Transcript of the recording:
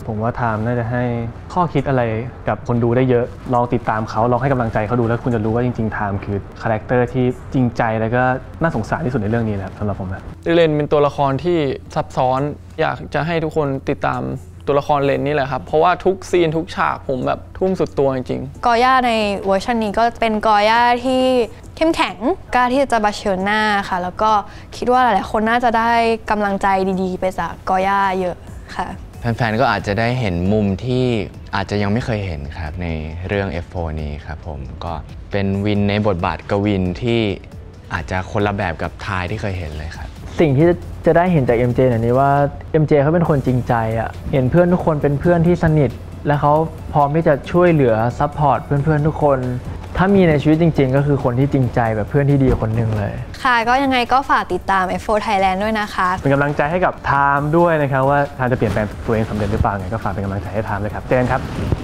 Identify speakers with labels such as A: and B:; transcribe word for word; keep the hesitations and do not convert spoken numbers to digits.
A: ผมว่าไทม์น่าจะให้ข้อคิดอะไรกับคนดูได้เยอะลองติดตามเขาลองให้กำลังใจเขาดูแล้วคุณจะรู้ว่าจริงๆไทม์คือคาแรคเตอร์ที่จริงใจแล้วก็น่าสงสารที่สุดในเรื่องนี้นะครับสำหรับผมนะ
B: เลนเป็นตัวละครที่ซับซ้อนอยากจะให้ทุกคนติดตามตัวละครเลนนี่แหละครับเพราะว่าทุกซีนทุกฉากผมแบบทุ่มสุดตัวจริง
C: ๆกอย่าในเวอร์ชันนี้ก็เป็นกอย่าที่เข้มแข็งกล้าที่จะเผชิญหน้าค่ะแล้วก็คิดว่าหลายๆคนน่าจะได้กำลังใจดีๆไปจากกอย่าเยอะค่ะ
D: แฟนๆก็อาจจะได้เห็นมุมที่อาจจะยังไม่เคยเห็นครับในเรื่อง เอฟ โฟร์ นี้ครับผมก็เป็นวินในบทบาทกวินที่อาจจะคนละแบบกับทายที่เคยเห็นเลยครับ
E: สิ่งที่จะได้เห็นจาก เอ็ม เจ เนี่ยนี้ว่า เอ็ม เจ เขาเป็นคนจริงใจอ่ะเห็นเพื่อนทุกคนเป็นเพื่อนที่สนิทและเขาพร้อมที่จะช่วยเหลือซัพพอร์ตเพื่อนๆทุกคนถ้ามีในชีวิตจริงๆก็คือคนที่จริงใจแบบเพื่อนที่ดีคนหนึ่งเลย
C: ค่ะก็ยังไงก็ฝากติดตาม เอฟ โฟร์ Thailand ด้วยนะคะ
A: เป็นกำลังใจให้กับไทม์ด้วยนะครับว่าไทม์จะเปลี่ยนแปลงตัวเองสำเร็จหรือเปล่าไงก็ฝากเป็นกำลังใจให้ไทม์เลยครับเจนครับ